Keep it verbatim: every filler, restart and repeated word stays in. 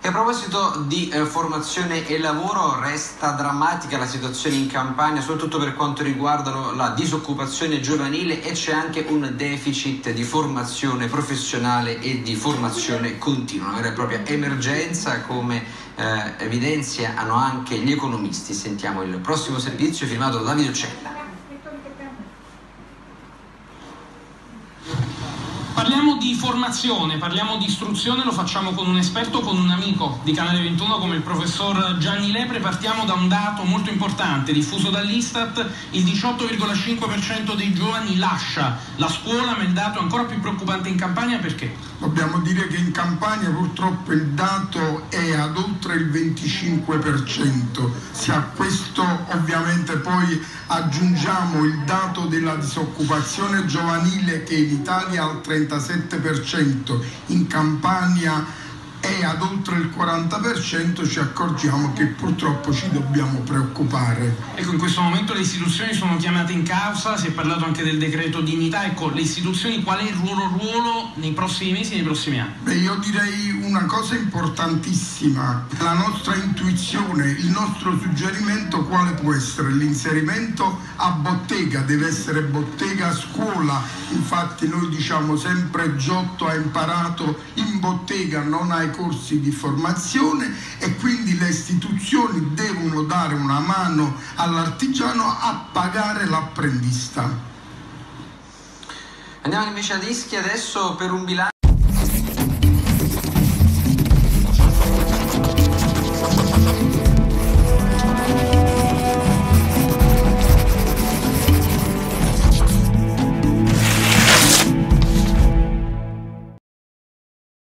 A proposito di eh, formazione e lavoro, resta drammatica la situazione in Campania, soprattutto per quanto riguarda la disoccupazione giovanile, e c'è anche un deficit di formazione professionale e di formazione continua, una vera e propria emergenza, come eh, evidenziano anche gli economisti. Sentiamo il prossimo servizio firmato da Davide Uccella. Parliamo di formazione, parliamo di istruzione, lo facciamo con un esperto, con un amico di Canale ventuno come il professor Gianni Lepre. Partiamo da un dato molto importante diffuso dall'Istat: il diciotto virgola cinque per cento dei giovani lascia la scuola, ma il dato è ancora più preoccupante in Campania. Perché? Dobbiamo dire che in Campania purtroppo il dato è ad oltre il venticinque per cento. Se a questo ovviamente poi aggiungiamo il dato della disoccupazione giovanile, che in Italia è al trentasette per cento, in Campania è ad oltre il quaranta per cento, ci accorgiamo che purtroppo ci dobbiamo preoccupare. Ecco, in questo momento le istituzioni sono chiamate in causa, si è parlato anche del decreto dignità. Ecco, le istituzioni qual è il loro ruolo nei prossimi mesi e nei prossimi anni? Beh, io direi una cosa importantissima: la nostra intuizione, il nostro suggerimento quale può essere? L'inserimento a bottega, deve essere bottega a scuola. Infatti noi diciamo sempre: Giotto ha imparato in bottega, non ai corsi di formazione, e quindi le istituzioni devono dare una mano all'artigiano a pagare l'apprendista. Andiamo invece ad Ischia adesso per un bilancio